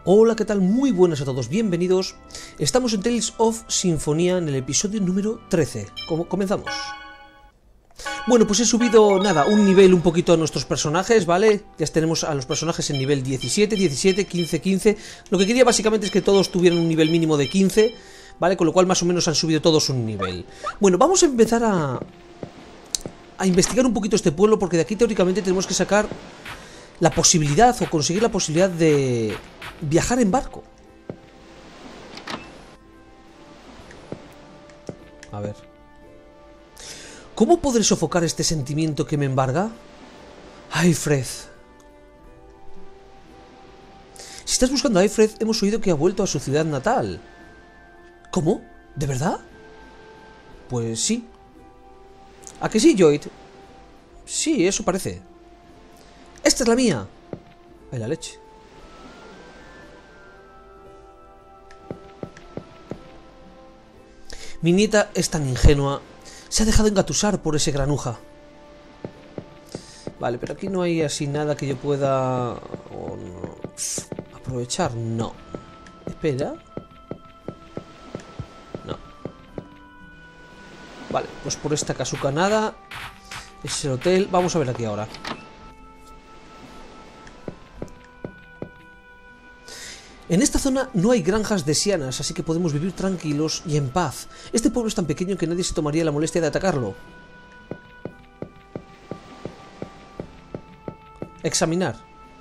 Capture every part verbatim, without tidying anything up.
Hola, ¿qué tal? Muy buenas a todos, bienvenidos. Estamos en Tales of Symphonia en el episodio número trece. ¿Cómo comenzamos? Bueno, pues he subido, nada, un nivel un poquito a nuestros personajes, ¿vale? Ya tenemos a los personajes en nivel diecisiete, diecisiete, quince, quince. Lo que quería básicamente es que todos tuvieran un nivel mínimo de quince, ¿vale? Con lo cual más o menos han subido todos un nivel. Bueno, vamos a empezar a... a investigar un poquito este pueblo, porque de aquí teóricamente tenemos que sacar la posibilidad, o conseguir la posibilidad de viajar en barco. A ver. ¿Cómo podré sofocar este sentimiento que me embarga? Aifred. Si estás buscando a Aifred, hemos oído que ha vuelto a su ciudad natal. ¿Cómo? ¿De verdad? Pues sí. ¿A que sí, Lloyd? Sí, eso parece. ¡Esta es la mía! ¡Ay, la leche! Mi nieta es tan ingenua. Se ha dejado engatusar por ese granuja. Vale, pero aquí no hay así nada que yo pueda... Oh, no. aprovechar. No. Espera. No. Vale, pues por esta casuca nada. Es el hotel. Vamos a ver aquí ahora. En esta zona no hay granjas desianas, así que podemos vivir tranquilos y en paz. Este pueblo es tan pequeño que nadie se tomaría la molestia de atacarlo. Examinar.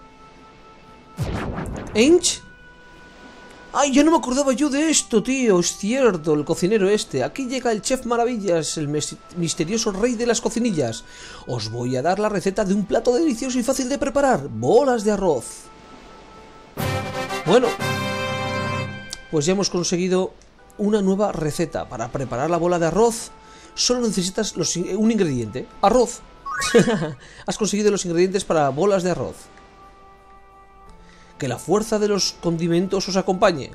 ¿Ench? ¡Ay, ya no me acordaba yo de esto, tío! Es cierto, el cocinero este. Aquí llega el chef Maravillas, el misterioso rey de las cocinillas. Os voy a dar la receta de un plato delicioso y fácil de preparar. Bolas de arroz. Bueno, pues ya hemos conseguido una nueva receta. Para preparar la bola de arroz solo necesitas los, un ingrediente, arroz. Has conseguido los ingredientes para bolas de arroz. Que la fuerza de los condimentos os acompañe.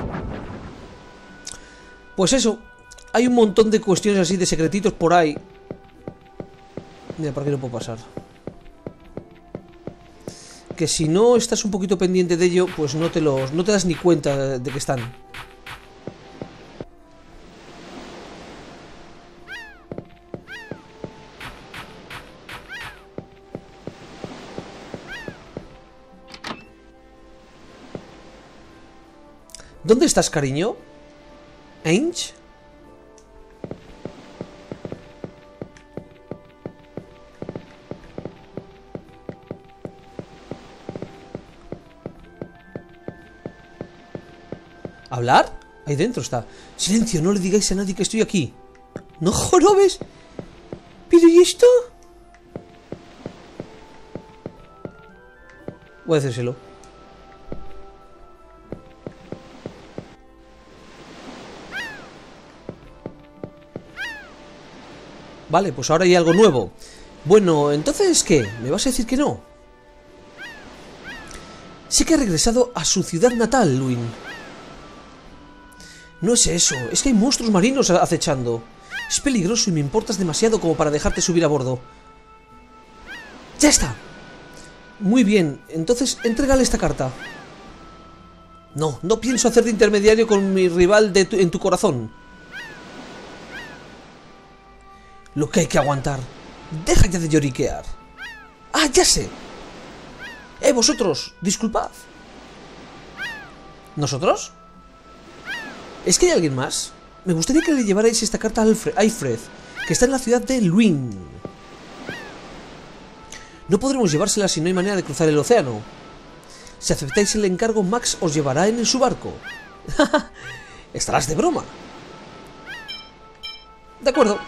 Pues eso, hay un montón de cuestiones así, de secretitos por ahí. Mira, por aquí no puedo pasar. Que si no estás un poquito pendiente de ello, pues no te los, no te das ni cuenta de que están. ¿Dónde estás, cariño? ¿Ainge? ¿Hablar? Ahí dentro está. Silencio, no le digáis a nadie que estoy aquí. ¡No jorobes! ¿Pero y esto? Voy a decírselo. Vale, pues ahora hay algo nuevo. Bueno, entonces, ¿qué? ¿Me vas a decir que no? Sí que ha regresado a su ciudad natal, Luin. No es eso, es que hay monstruos marinos acechando. Es peligroso y me importas demasiado como para dejarte subir a bordo. ¡Ya está! Muy bien, entonces entrégale esta carta. No, no pienso hacer de intermediario con mi rival de tu, en tu corazón. Lo que hay que aguantar. Deja ya de lloriquear. ¡Ah, ya sé! ¡Eh, vosotros! Disculpad. ¿Nosotros? ¿Es que hay alguien más? Me gustaría que le llevarais esta carta a Aifred, que está en la ciudad de Luin. No podremos llevársela si no hay manera de cruzar el océano. Si aceptáis el encargo, Max os llevará en su barco. Estarás de broma. De acuerdo.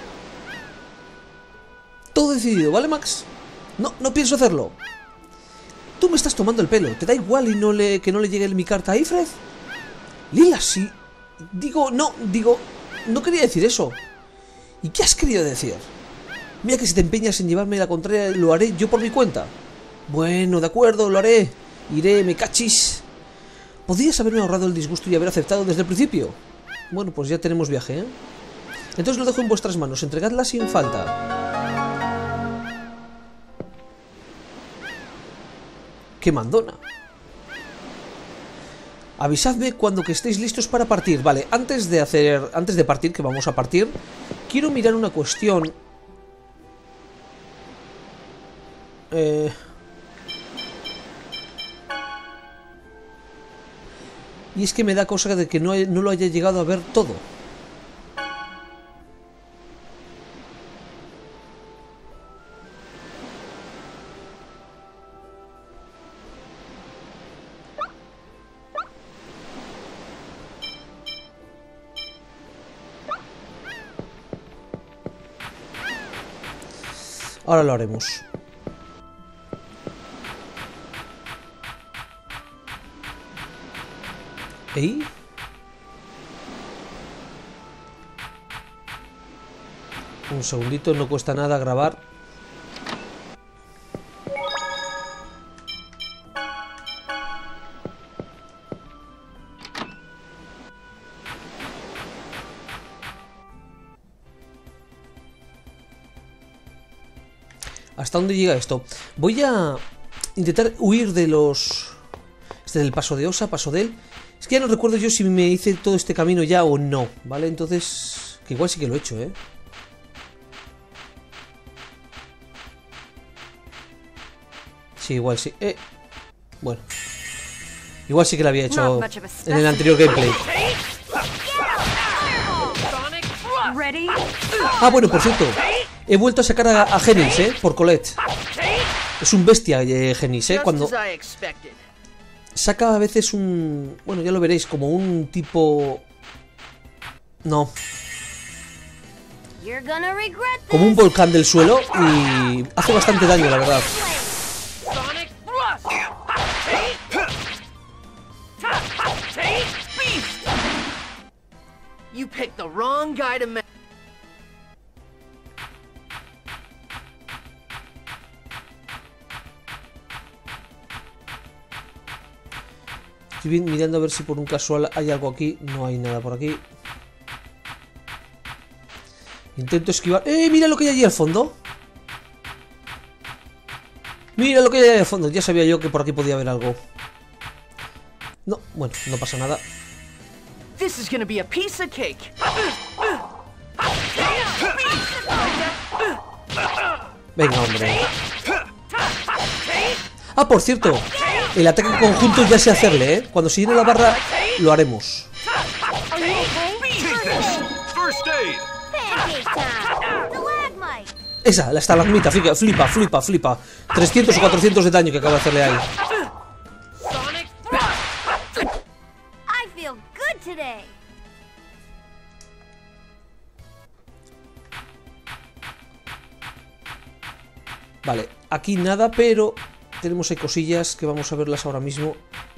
Todo decidido, ¿vale, Max? No, no pienso hacerlo. Tú me estás tomando el pelo. ¿Te da igual y no le, que no le llegue mi carta a Aifred? Lila, sí. Digo, no, digo, no quería decir eso. ¿Y qué has querido decir? Mira que si te empeñas en llevarme la contraria, lo haré yo por mi cuenta. Bueno, de acuerdo, lo haré. Iré, me cachis. Podrías haberme ahorrado el disgusto y haber aceptado desde el principio. Bueno, pues ya tenemos viaje, ¿eh? Entonces lo dejo en vuestras manos, entregadla sin falta. ¡Qué mandona! Avisadme cuando que estéis listos para partir. Vale, antes de hacer... Antes de partir, que vamos a partir, quiero mirar una cuestión. Eh... Y es que me da cosa de que no, he, no lo haya llegado a ver todo. Ahora lo haremos. ¿Y? Un segundito, no cuesta nada grabar. ¿Hasta dónde llega esto? Voy a intentar huir de los... Este del paso de Osa, paso de él. Es que ya no recuerdo yo si me hice todo este camino ya o no, ¿vale? Entonces... Que igual sí que lo he hecho, ¿eh? Sí, igual sí. Eh. Bueno. Igual sí que lo había hecho en el anterior gameplay. Ah, bueno, por cierto. He vuelto a sacar a, a Genis, ¿eh? Por Colette. Es un bestia, eh, Genis, ¿eh? Cuando... Saca a veces un... Bueno, ya lo veréis, como un tipo... No. Como un volcán del suelo y hace bastante daño, la verdad. Estoy mirando a ver si por un casual hay algo aquí. No hay nada por aquí. Intento esquivar. ¡Eh! Mira lo que hay allí al fondo. Mira lo que hay allí al fondo. Ya sabía yo que por aquí podía haber algo. No, bueno, no pasa nada. Venga, hombre. Ah, por cierto, el ataque conjunto ya sé hacerle, ¿eh? Cuando se llene la barra, lo haremos. Esa, la estalagmita, flipa, flipa, flipa, flipa. trescientos o cuatrocientos de daño que acabo de hacerle ahí. Vale, aquí nada, pero tenemos ahí cosillas que vamos a verlas ahora mismo.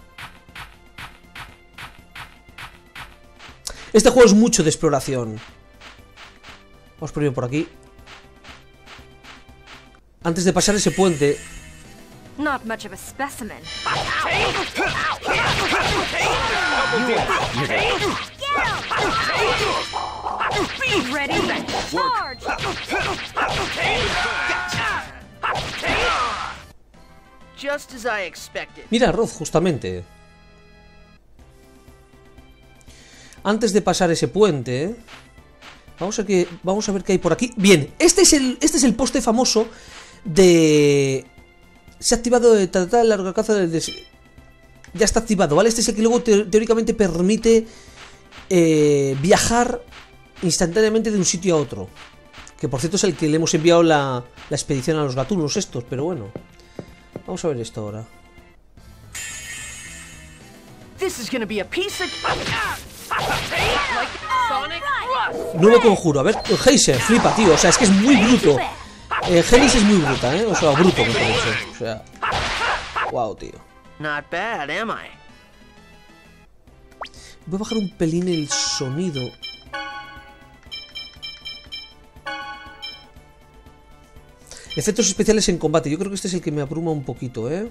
Este juego es mucho de exploración. Vamos primero por aquí. Antes de pasar ese puente. Not much of a specimen. Ready? Charge! Just as I expected. Mira, Roth, justamente. Antes de pasar ese puente, vamos a que vamos a ver qué hay por aquí. Bien, este es el este es el poste famoso de... Se ha activado de tratar el largo alcance del des... Ya está activado, ¿vale? Este es el que luego te teóricamente permite eh, viajar instantáneamente de un sitio a otro. Que por cierto es el que le hemos enviado la, la expedición a los gatunos estos, pero bueno. Vamos a ver esto ahora. Nuevo conjuro, a ver, Heiser, flipa, tío, o sea, es que es muy bruto. Eh, Genis es muy bruta, ¿eh? O sea, bruto, mejor dicho. O sea, wow, tío. Not bad, am I? Voy a bajar un pelín el sonido. Efectos especiales en combate. Yo creo que este es el que me abruma un poquito, ¿eh?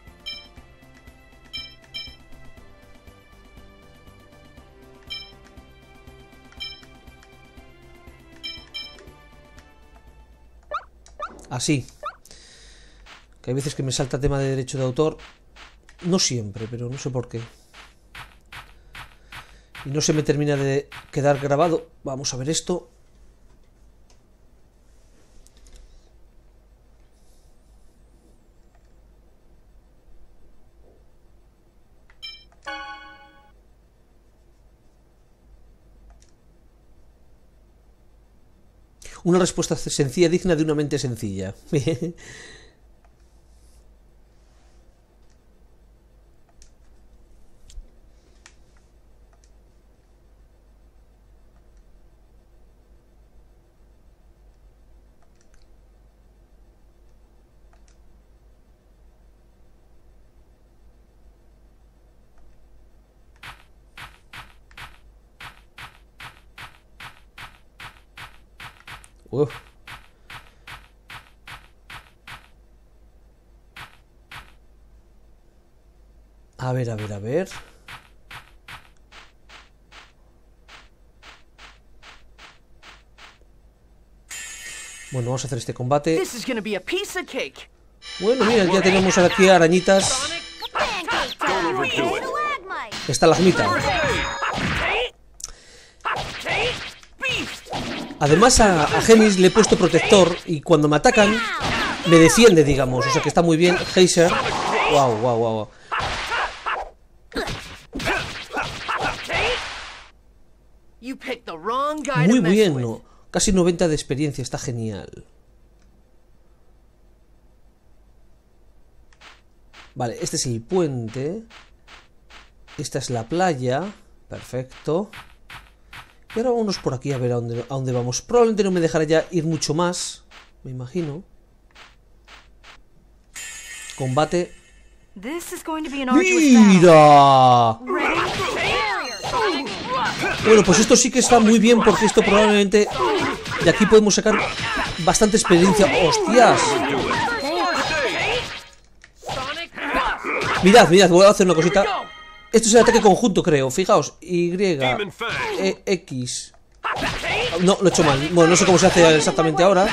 Así. Que hay veces que me salta tema de derecho de autor. No siempre, pero no sé por qué. Y no se me termina de quedar grabado. Vamos a ver esto. Una respuesta sencilla, digna de una mente sencilla. Uf. A ver, a ver, a ver. Bueno, vamos a hacer este combate. This is gonna be a piece of cake. Bueno, mira, ya tenemos aquí arañitas. Estalagmita. Además a, a Genis le he puesto protector y cuando me atacan me defiende, digamos. O sea que está muy bien. Geyser. Wow, wow, wow. Muy bien, ¿no? Casi noventa de experiencia, está genial. Vale, este es el puente. Esta es la playa. Perfecto. Y ahora vámonos por aquí a ver a dónde, a dónde vamos. Probablemente no me dejará ya ir mucho más. Me imagino. Combate. ¡Mira! Bueno, pues esto sí que está muy bien porque esto probablemente... De aquí podemos sacar bastante experiencia. ¡Hostias! Mirad, mirad, voy a hacer una cosita. Esto es el ataque conjunto, creo. Fijaos, Y, E, X. No, lo he hecho mal. Bueno, no sé cómo se hace exactamente ahora.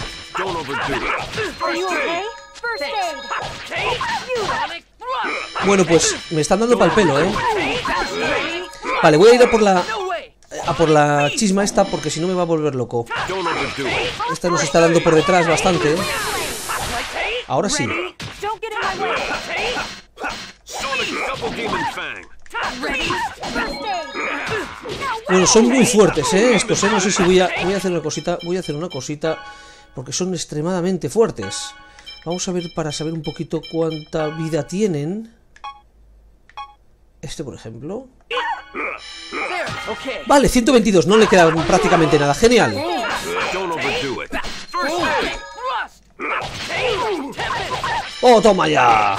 Bueno, pues me están dando pa'l pelo, ¿eh? Vale, voy a ir a por la... A por la chisma esta, porque si no me va a volver loco. Esta nos está dando por detrás bastante, ¿eh? Ahora sí. Bueno, son muy fuertes, ¿eh? Estos, ¿eh? No sé si voy a... Voy a hacer una cosita... Voy a hacer una cosita... Porque son extremadamente fuertes. Vamos a ver para saber un poquito cuánta vida tienen. Este, por ejemplo. Vale, ciento veintidós. No le queda prácticamente nada. Genial. ¡Oh, toma ya!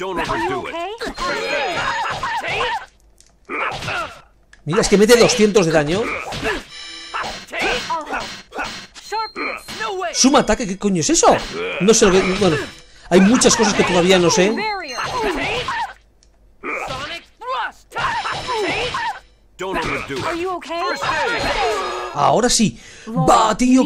Mira, es que mete doscientos de daño. Suma ataque, ¿qué coño es eso? No sé lo que... Bueno, hay muchas cosas que todavía no sé. Ahora sí. Va, tío.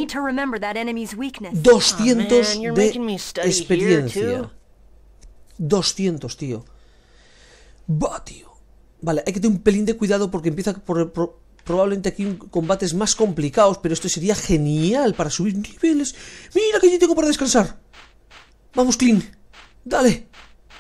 doscientos de experiencia. doscientos, tío. Va, tío. Vale, hay que tener un pelín de cuidado porque empieza por, por probablemente aquí combates más complicados, pero esto sería genial para subir niveles. Mira que yo tengo para descansar. Vamos, Clean. Dale.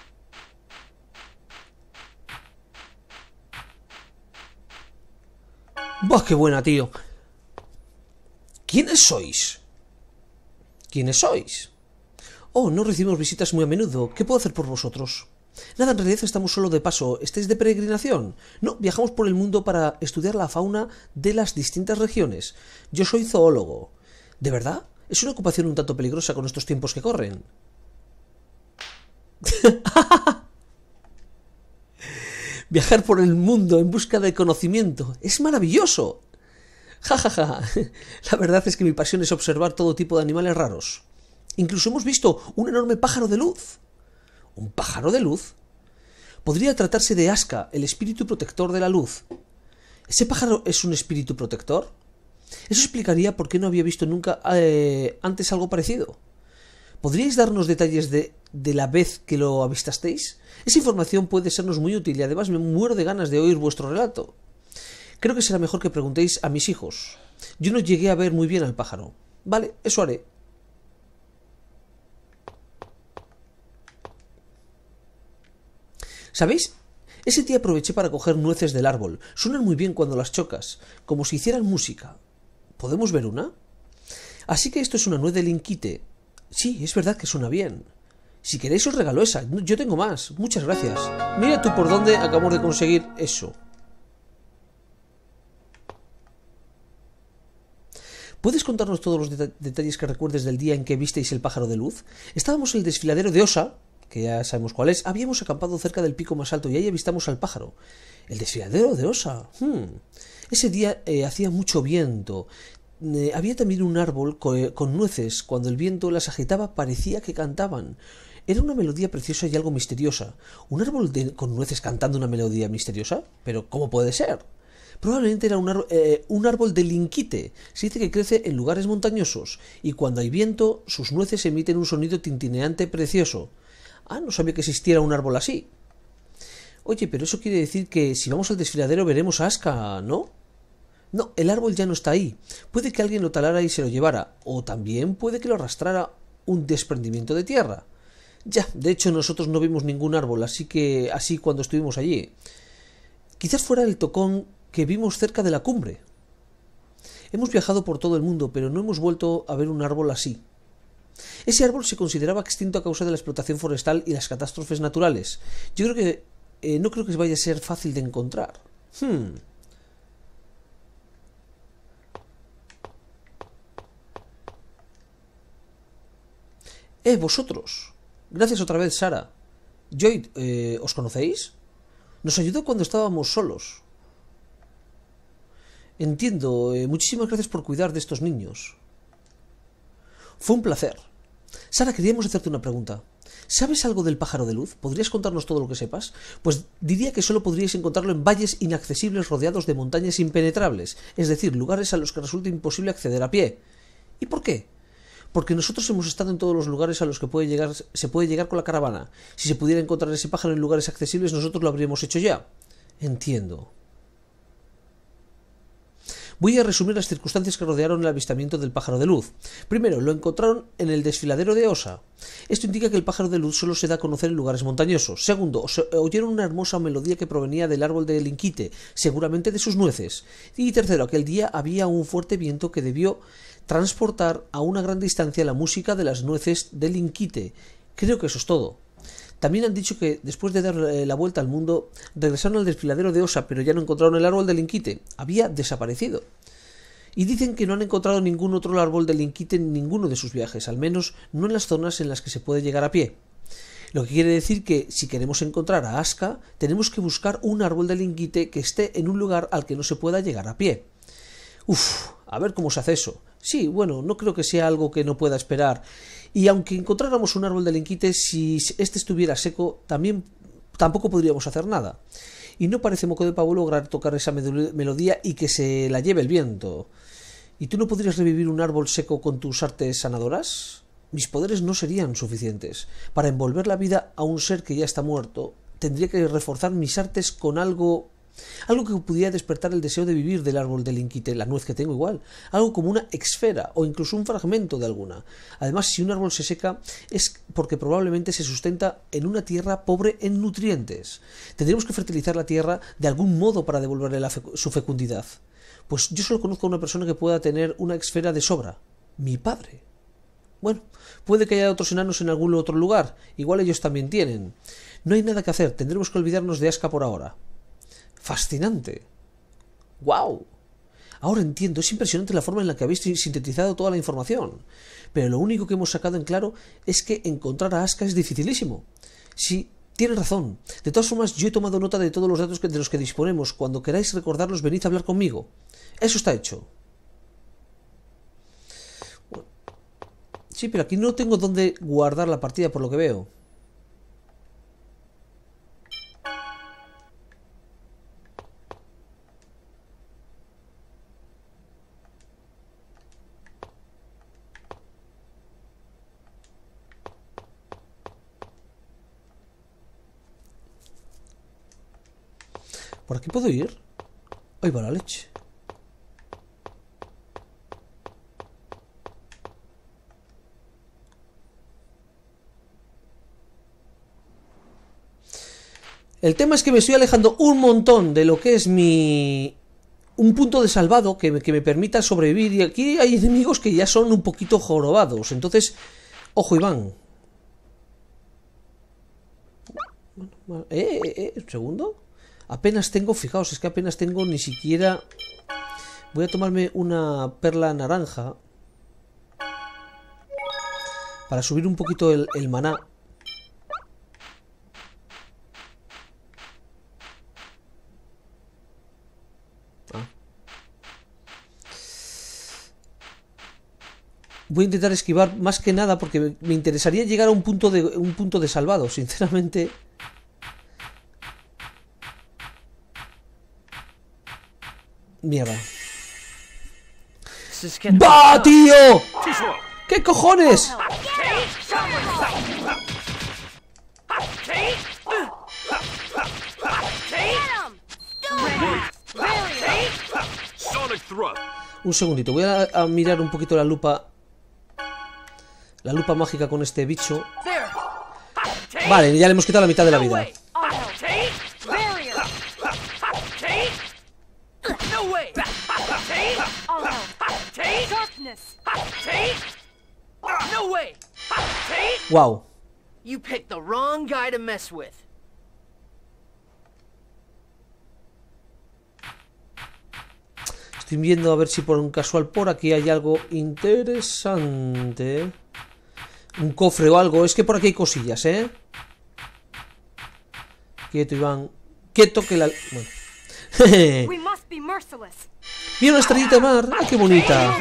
¡Bah, qué buena, tío! ¿Quiénes sois? ¿Quiénes sois? Oh, no recibimos visitas muy a menudo. ¿Qué puedo hacer por vosotros? Nada, en realidad estamos solo de paso. ¿Estáis de peregrinación? No, viajamos por el mundo para estudiar la fauna de las distintas regiones. Yo soy zoólogo. ¿De verdad? Es una ocupación un tanto peligrosa con estos tiempos que corren. Viajar por el mundo en busca de conocimiento. ¡Es maravilloso! Ja, ja, ja. La verdad es que mi pasión es observar todo tipo de animales raros. Incluso hemos visto un enorme pájaro de luz. ¿Un pájaro de luz? Podría tratarse de Aska, el espíritu protector de la luz. ¿Ese pájaro es un espíritu protector? Eso explicaría por qué no había visto nunca eh, antes algo parecido. ¿Podríais darnos detalles de, de la vez que lo avistasteis? Esa información puede sernos muy útil y además me muero de ganas de oír vuestro relato. Creo que será mejor que preguntéis a mis hijos. Yo no llegué a ver muy bien al pájaro. Vale, eso haré. ¿Sabéis? Ese día aproveché para coger nueces del árbol. Suenan muy bien cuando las chocas, como si hicieran música. ¿Podemos ver una? Así que esto es una nuez de linquite. Sí, es verdad que suena bien. Si queréis os regalo esa. Yo tengo más. Muchas gracias. Mira tú por dónde acabamos de conseguir eso. ¿Puedes contarnos todos los det- detalles que recuerdes del día en que visteis el pájaro de luz? Estábamos en el desfiladero de Osa, que ya sabemos cuál es. Habíamos acampado cerca del pico más alto y ahí avistamos al pájaro. El desfiladero de Osa. Hmm. Ese día eh, hacía mucho viento. Eh, había también un árbol co con nueces. Cuando el viento las agitaba parecía que cantaban. Era una melodía preciosa y algo misteriosa. ¿Un árbol de, con nueces cantando una melodía misteriosa? ¿Pero cómo puede ser? Probablemente era un, ar eh, un árbol de linquite. Se dice que crece en lugares montañosos y cuando hay viento sus nueces emiten un sonido tintineante precioso. Ah, no sabía que existiera un árbol así. Oye, pero eso quiere decir que si vamos al desfiladero veremos a Aska, ¿no? No, el árbol ya no está ahí. Puede que alguien lo talara y se lo llevara, o también puede que lo arrastrara un desprendimiento de tierra. Ya, de hecho nosotros no vimos ningún árbol, así que así cuando estuvimos allí. Quizás fuera el tocón que vimos cerca de la cumbre. Hemos viajado por todo el mundo, pero no hemos vuelto a ver un árbol así. Ese árbol se consideraba extinto a causa de la explotación forestal y las catástrofes naturales. Yo creo que eh, no creo que vaya a ser fácil de encontrar. Hmm. Eh, vosotros. Gracias otra vez, Sara. Joy, eh, ¿os conocéis? Nos ayudó cuando estábamos solos. Entiendo. Eh, muchísimas gracias por cuidar de estos niños. Fue un placer. Sara, queríamos hacerte una pregunta. ¿Sabes algo del pájaro de luz? ¿Podrías contarnos todo lo que sepas? Pues diría que solo podríais encontrarlo en valles inaccesibles rodeados de montañas impenetrables, es decir, lugares a los que resulta imposible acceder a pie. ¿Y por qué? Porque nosotros hemos estado en todos los lugares a los que puede llegar, se puede llegar con la caravana. Si se pudiera encontrar ese pájaro en lugares accesibles, nosotros lo habríamos hecho ya. Entiendo. Voy a resumir las circunstancias que rodearon el avistamiento del pájaro de luz. Primero, lo encontraron en el desfiladero de Osa. Esto indica que el pájaro de luz solo se da a conocer en lugares montañosos. Segundo, oyeron una hermosa melodía que provenía del árbol de linquite, seguramente de sus nueces. Y tercero, aquel día había un fuerte viento que debió transportar a una gran distancia la música de las nueces de linquite. Creo que eso es todo. También han dicho que después de dar la vuelta al mundo regresaron al desfiladero de Osa, pero ya no encontraron el árbol de linquite. Había desaparecido. Y dicen que no han encontrado ningún otro árbol de linquite en ninguno de sus viajes, al menos no en las zonas en las que se puede llegar a pie. Lo que quiere decir que si queremos encontrar a Aska, tenemos que buscar un árbol de linquite que esté en un lugar al que no se pueda llegar a pie. Uf, a ver cómo se hace eso. Sí, bueno, no creo que sea algo que no pueda esperar. Y aunque encontráramos un árbol de linquite, si este estuviera seco, también tampoco podríamos hacer nada. Y no parece moco de pavo lograr tocar esa melodía y que se la lleve el viento. ¿Y tú no podrías revivir un árbol seco con tus artes sanadoras? Mis poderes no serían suficientes. Para envolver la vida a un ser que ya está muerto, tendría que reforzar mis artes con algo... Algo que pudiera despertar el deseo de vivir del árbol de linquite, la nuez que tengo igual, algo como una esfera o incluso un fragmento de alguna. Además, si un árbol se seca es porque probablemente se sustenta en una tierra pobre en nutrientes. Tendremos que fertilizar la tierra de algún modo para devolverle la fecu- su fecundidad. Pues yo solo conozco a una persona que pueda tener una esfera de sobra. Mi padre. Bueno, puede que haya otros enanos en algún otro lugar, igual ellos también tienen. No hay nada que hacer, tendremos que olvidarnos de Aska por ahora. Fascinante. ¡Guau! Ahora entiendo, es impresionante la forma en la que habéis sintetizado toda la información. Pero lo único que hemos sacado en claro es que encontrar a Aska es dificilísimo. Sí, tienes razón. De todas formas, yo he tomado nota de todos los datos de los que disponemos. Cuando queráis recordarlos, venid a hablar conmigo. Eso está hecho. Bueno. Sí, pero aquí no tengo dónde guardar la partida por lo que veo. ¿Por aquí puedo ir? Ahí va la leche. El tema es que me estoy alejando un montón de lo que es mi... un punto de salvado que me, que me permita sobrevivir. Y aquí hay enemigos que ya son un poquito jorobados. Entonces, ojo, Iván. Eh, eh, eh, un segundo. Apenas tengo, fijaos, es que apenas tengo ni siquiera... Voy a tomarme una perla naranja para subir un poquito el, el maná. Ah. Voy a intentar esquivar más que nada porque me, me interesaría llegar a un punto de un punto de salvado, sinceramente. Mierda. ¡Va, tío! ¿Qué cojones? Un segundito, voy a, a mirar un poquito la lupa. La lupa mágica con este bicho. Vale, ya le hemos quitado la mitad de la vida. Wow. You picked the wrong guy to mess with. Estoy viendo a ver si por un casual por aquí hay algo interesante. Un cofre o algo. Es que por aquí hay cosillas, ¿eh? Quieto, Iván. Quieto que la... Bueno. We must be merciless. Mira una estrellita de mar. ¡Ay, qué bonita!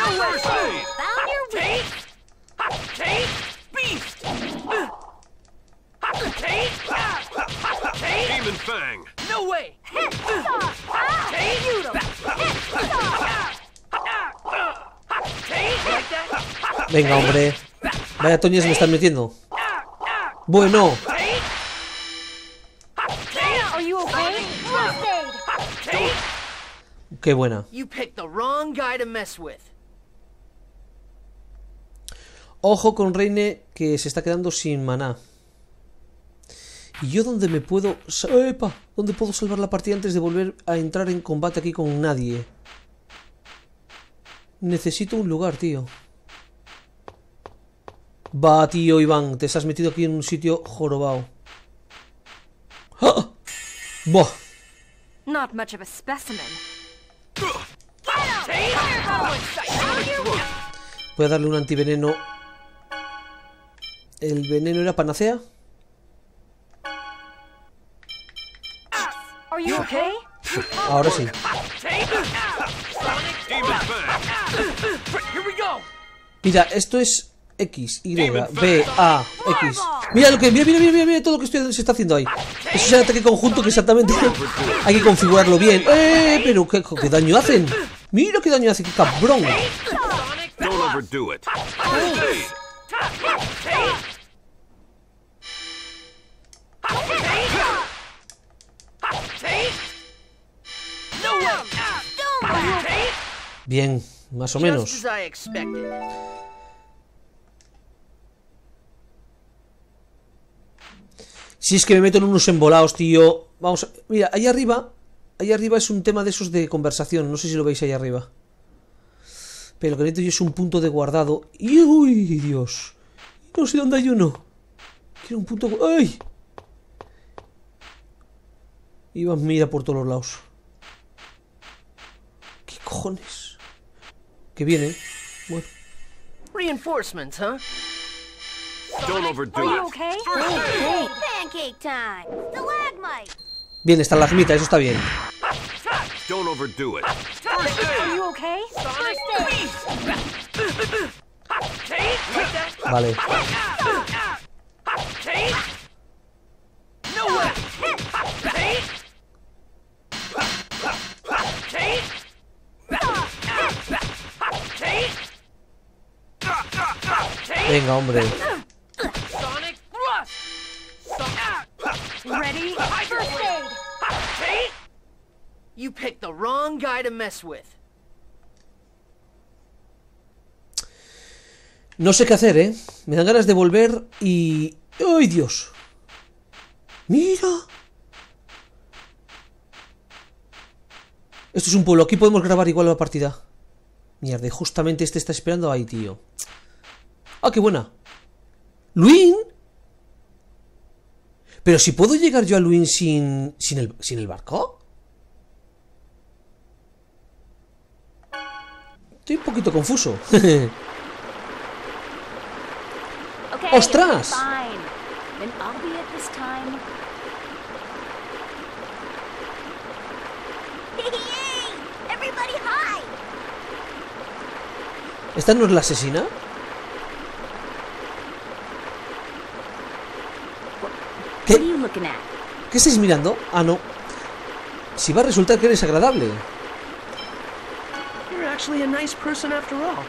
Venga, hombre. Vaya toñas me están metiendo. Bueno. Qué buena. Ojo con Reine, que se está quedando sin maná. ¿Y yo dónde me puedo... ¡Epa! ¿Dónde puedo salvar la partida antes de volver a entrar en combate aquí con nadie? Necesito un lugar, tío. Va, tío, Iván. Te has metido aquí en un sitio jorobado. ¡Ah! ¡Buah! Not much of a specimen. Voy a darle un antiveneno. ¿El veneno era panacea? Are you okay? Ahora sí. Mira, esto es X, Y, B, A, X. Mira lo que, mira, mira, mira, mira todo lo que estoy, se está haciendo ahí. Eso es el ataque conjunto que exactamente hay que configurarlo bien. ¡Eh! Pero ¿qué, qué daño hacen? Mira qué daño hace, qué cabrón. Bien, más o menos. Si es que me meto en unos embolados, tío. Vamos a... Mira, ahí arriba. Ahí arriba es un tema de esos de conversación. No sé si lo veis ahí arriba. Pero lo que necesito yo es un punto de guardado. Y uy, Dios. No sé dónde hay uno. Quiero un punto... ¡Ay! Iván mira por todos los lados. ¿Qué cojones? Que viene. Bueno. Reinforcements, huh? Don't overdo Are you it. okay? Hey, pancake time! Stalagmite! Bien, está la ermita, eso está bien. Don't overdo it. Are you okay? Vale. Venga, hombre. Ready? First aid. You picked the wrong guy to mess with. No sé qué hacer, ¿eh? Me dan ganas de volver y... ¡Ay, Dios! ¡Mira! Esto es un pueblo. Aquí podemos grabar igual la partida. Mierda, y justamente este está esperando ahí, tío. ¡Ah, qué buena! ¿Luin? Pero si puedo llegar yo a Luin sin... sin el, sin el barco. Estoy un poquito confuso. Okay, ¡Ostras! fine. Then I'll be it this time. Yay! Everybody hide! ¿Esta no es la asesina? ¿Qué? What are you looking at? ¿Qué estáis mirando? Ah, no. Si va a resultar que eres agradable. You're actually a nice person after all.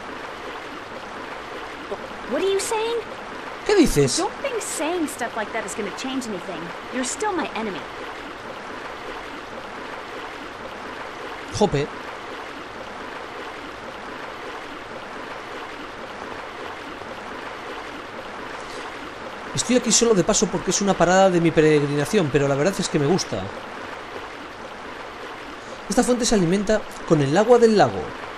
What are you saying? ¿Qué dices? Don't think saying stuff like that is gonna change anything. You're still my enemy. Jope. Estoy aquí solo de paso porque es una parada de mi peregrinación, pero la verdad es que me gusta. Esta fuente se alimenta con el agua del lago.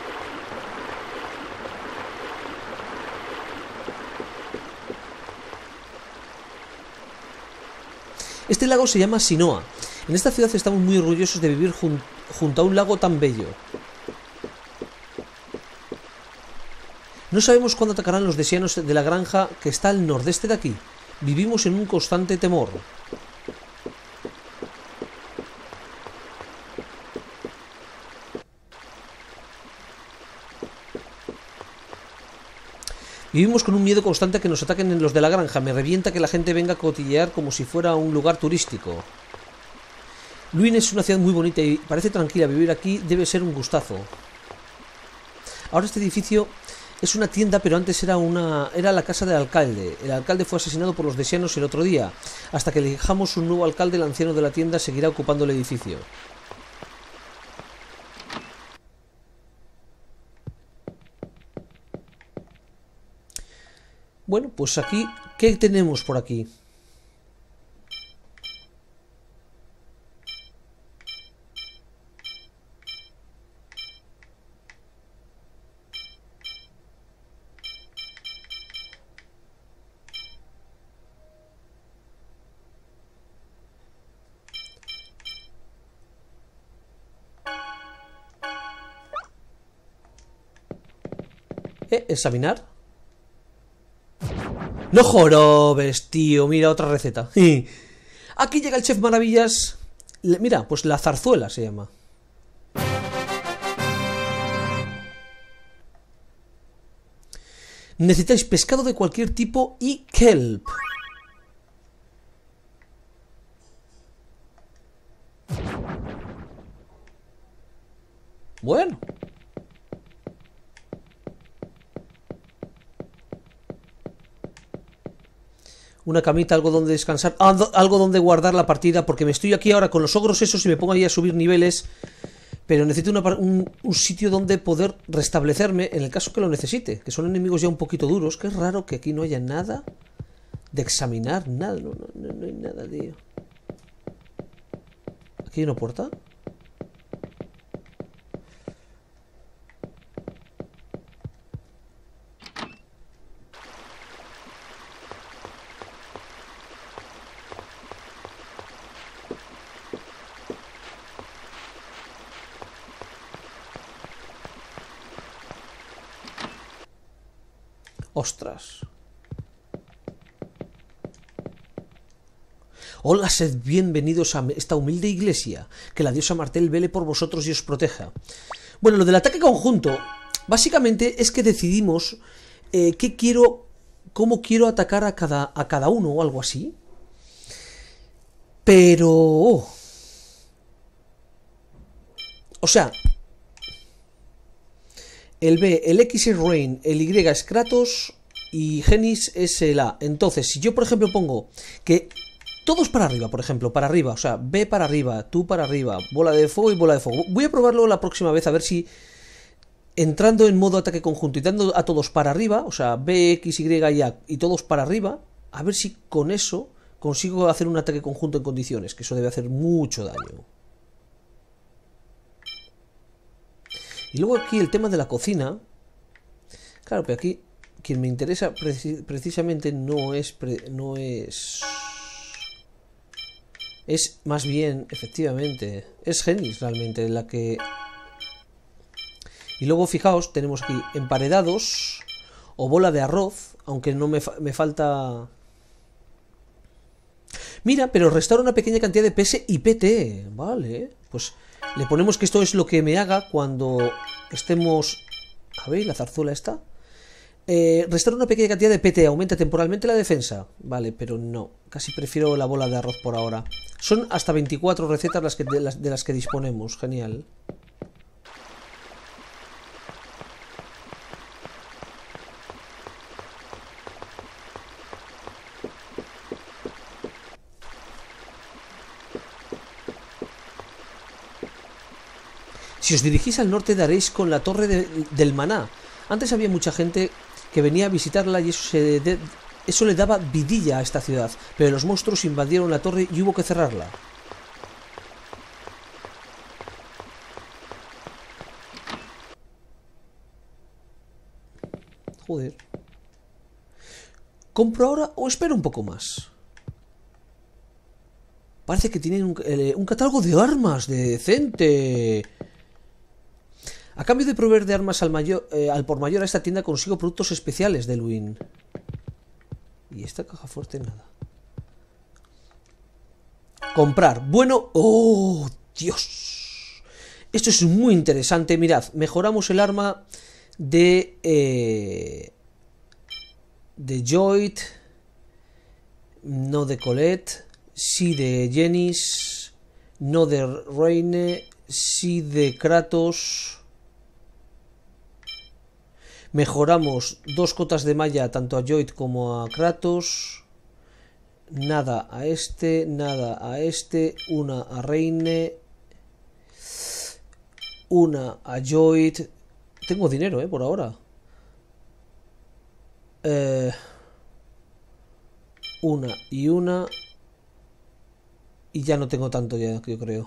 Este lago se llama Sinoa. En esta ciudad estamos muy orgullosos de vivir jun junto a un lago tan bello. No sabemos cuándo atacarán los deseanos de la granja que está al nordeste de aquí. Vivimos en un constante temor. Vivimos con un miedo constante a que nos ataquen los de la granja. Me revienta que la gente venga a cotillear como si fuera un lugar turístico. Luin es una ciudad muy bonita y parece tranquila. Vivir aquí debe ser un gustazo. Ahora este edificio es una tienda, pero antes era una era la casa del alcalde. El alcalde fue asesinado por los deseanos el otro día. Hasta que elijamos un nuevo alcalde, el anciano de la tienda seguirá ocupando el edificio. Bueno, pues aquí, ¿qué tenemos por aquí? ¿Eh? ¿Examinar? No jorobes, tío. Mira, otra receta. Aquí llega el chef Maravillas. Mira, pues la zarzuela se llama. Necesitáis pescado de cualquier tipo y kelp. Bueno. Una camita, algo donde descansar, algo donde guardar la partida, porque me estoy aquí ahora con los ogros esos y me pongo ahí a subir niveles, pero necesito una, un, un sitio donde poder restablecerme en el caso que lo necesite, que son enemigos ya un poquito duros. Que es raro que aquí no haya nada de examinar, nada, no, no, no hay nada, tío. ¿Aquí hay una puerta? Ostras. Hola, sed bienvenidos a esta humilde iglesia. Que la diosa Martel vele por vosotros y os proteja. Bueno, lo del ataque conjunto, básicamente es que decidimos eh, qué quiero, cómo quiero atacar a cada, a cada uno o algo así. Pero... Oh. O sea... El B, el X es Rain, el Y es Kratos y Genis es el A. Entonces, si yo por ejemplo pongo que Todos para arriba, por ejemplo, para arriba, o sea, B para arriba, tú para arriba, bola de fuego y bola de fuego. Voy a probarlo la próxima vez a ver si entrando en modo ataque conjunto y dando a todos para arriba, o sea, B, X, Y y A y todos para arriba, a ver si con eso consigo hacer un ataque conjunto en condiciones, que eso debe hacer mucho daño. Y luego aquí el tema de la cocina. Claro, pero aquí quien me interesa preci precisamente no es... Pre no es... Es más bien, efectivamente, es Genis realmente la que... Y luego fijaos, tenemos aquí emparedados o bola de arroz, aunque no me, fa me falta... Mira, pero restaura una pequeña cantidad de P S y P T. Vale, pues le ponemos que esto es lo que me haga cuando estemos... A ver, la zarzuela está. Eh, restaura una pequeña cantidad de P T, aumenta temporalmente la defensa. Vale, pero no, casi prefiero la bola de arroz por ahora. Son hasta veinticuatro recetas las que, de, las, de las que disponemos, genial. Si os dirigís al norte daréis con la torre de, del maná. Antes había mucha gente que venía a visitarla y eso, se de, eso le daba vidilla a esta ciudad. Pero los monstruos invadieron la torre y hubo que cerrarla. Joder. ¿Compro ahora o espero un poco más? Parece que tienen un, eh, un catálogo de armas decente. A cambio de proveer de armas al, mayor, eh, al por mayor a esta tienda consigo productos especiales de Luin. Y esta caja fuerte nada. Comprar. Bueno. ¡Oh, Dios! Esto es muy interesante. Mirad, mejoramos el arma de... Eh, de Joyd. No de Colette. Sí de Genis. No de Reine. Sí de Kratos. Mejoramos dos cotas de malla tanto a Joyd como a Kratos. Nada a este, nada a este. Una a Reine. Una a Joyd. Tengo dinero, eh, por ahora. Eh, una y una. Y ya no tengo tanto ya, yo creo.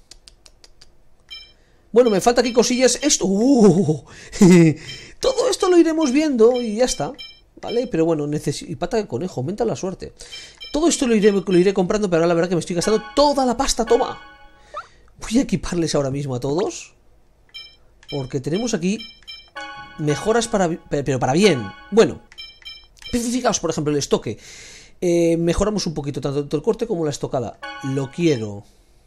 Bueno, me falta aquí cosillas. Esto... ¡Uh! Todo esto lo iremos viendo y ya está. ¿Vale? Pero bueno, necesito... Y pata de conejo, aumenta la suerte. Todo esto lo iré, lo iré comprando, pero ahora la verdad que me estoy gastando toda la pasta. ¡Toma! Voy a equiparles ahora mismo a todos. Porque tenemos aquí mejoras para... Pero para bien. Bueno. Fijaos, por ejemplo, el estoque. Eh, mejoramos un poquito tanto el corte como la estocada. Lo quiero...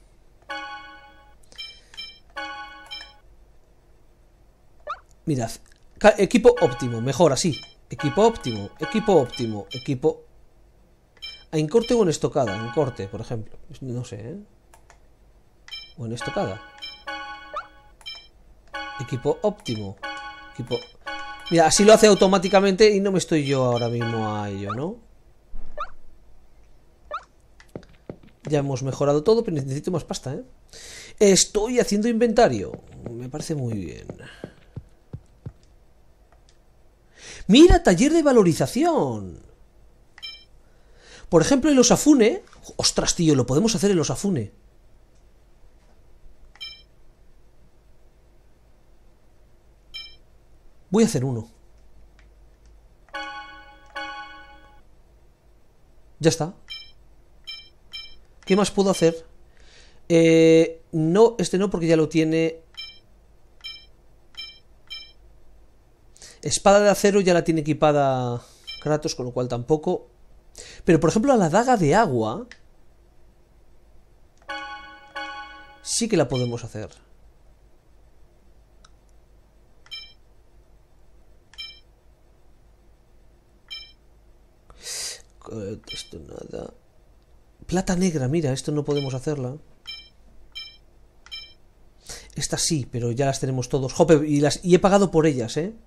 Mirad, equipo óptimo, mejor así. Equipo óptimo, equipo óptimo, equipo... En corte o en estocada, en corte, por ejemplo. No sé, ¿eh? O en estocada. Equipo óptimo. Equipo... Mira, así lo hace automáticamente y no me estoy yo ahora mismo a ello, ¿no? Ya hemos mejorado todo, pero necesito más pasta, ¿eh? Estoy haciendo inventario. Me parece muy bien. ¡Mira! Taller de valorización. Por ejemplo, el Osafune. ¡Ostras, tío! Lo podemos hacer el Osafune. Voy a hacer uno. Ya está. ¿Qué más puedo hacer? Eh, no, este no, porque ya lo tiene... Espada de acero ya la tiene equipada Kratos, con lo cual tampoco. Pero por ejemplo a la daga de agua sí que la podemos hacer. Esto nada. Plata negra, mira, esto no podemos hacerla. Estas sí, pero ya las tenemos todos. Jope, y, las, y he pagado por ellas, ¿eh?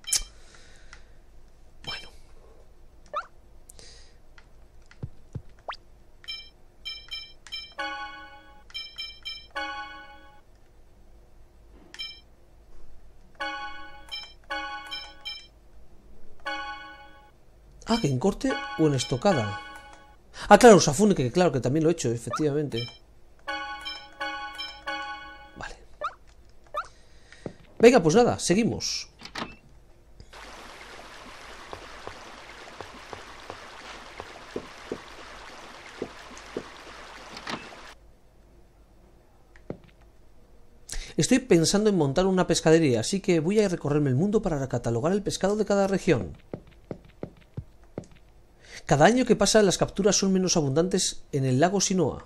Ah, que en corte o en estocada. Ah, claro, Safune, que claro, que también lo he hecho, efectivamente. Vale. Venga, pues nada, seguimos. Estoy pensando en montar una pescadería, así que voy a recorrerme el mundo para catalogar el pescado de cada región. Cada año que pasa, las capturas son menos abundantes en el lago Sinoa.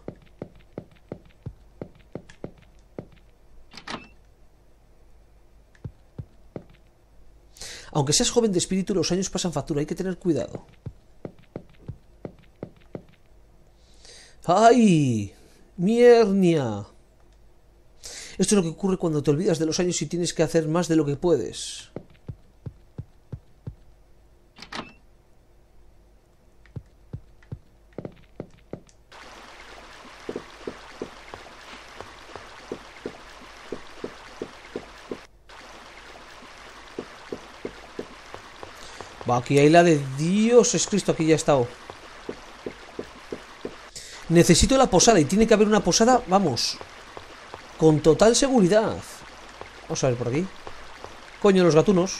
Aunque seas joven de espíritu, los años pasan factura, hay que tener cuidado. ¡Ay! ¡Mi hernia! Esto es lo que ocurre cuando te olvidas de los años y tienes que hacer más de lo que puedes. Va, aquí hay la de Dios es Cristo, aquí ya he estado. Necesito la posada y tiene que haber una posada, vamos, con total seguridad. Vamos a ver por aquí. Coño, los gatunos.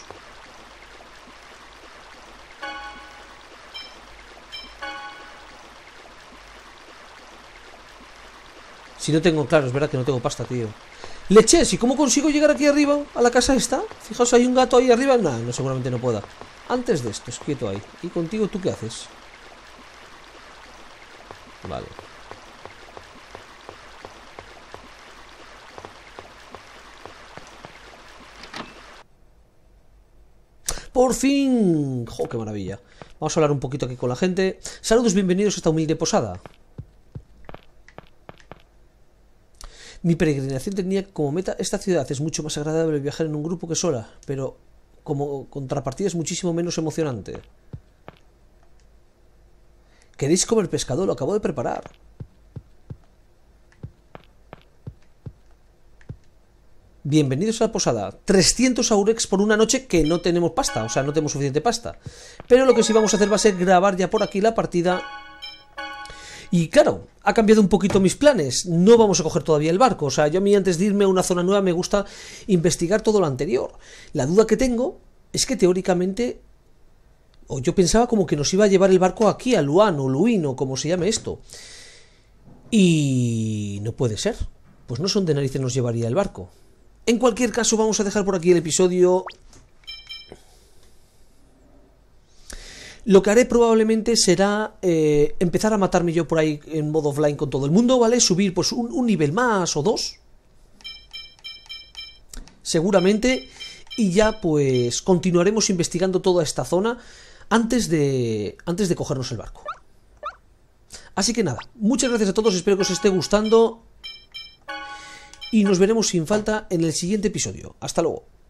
Si no tengo, claro, es verdad que no tengo pasta, tío. Leches, ¿y cómo consigo llegar aquí arriba? ¿A la casa esta? Fijaos, hay un gato ahí arriba. No, no, seguramente no pueda. Antes de esto, es quieto ahí. ¿Y contigo tú qué haces? Vale. ¡Por fin! ¡Jo, qué maravilla! Vamos a hablar un poquito aquí con la gente. Saludos, bienvenidos a esta humilde posada. Mi peregrinación tenía como meta esta ciudad. Es mucho más agradable viajar en un grupo que sola, pero como contrapartida es muchísimo menos emocionante. ¿Queréis comer pescado? Lo acabo de preparar. Bienvenidos a la posada. trescientos aurex por una noche que no tenemos pasta, o sea, no tenemos suficiente pasta. Pero lo que sí vamos a hacer va a ser grabar ya por aquí la partida. Y claro, ha cambiado un poquito mis planes. No vamos a coger todavía el barco. O sea, yo a mí antes de irme a una zona nueva me gusta investigar todo lo anterior. La duda que tengo es que teóricamente, o yo pensaba como que nos iba a llevar el barco aquí a Luan o Luin o como se llame esto. Y no puede ser. Pues no son de narices nos llevaría el barco. En cualquier caso, vamos a dejar por aquí el episodio. Lo que haré probablemente será eh, empezar a matarme yo por ahí en modo offline con todo el mundo, ¿vale? Subir pues un, un nivel más o dos. Seguramente. Y ya pues continuaremos investigando toda esta zona antes de, antes de cogernos el barco. Así que nada, muchas gracias a todos, espero que os esté gustando. Y nos veremos sin falta en el siguiente episodio. Hasta luego.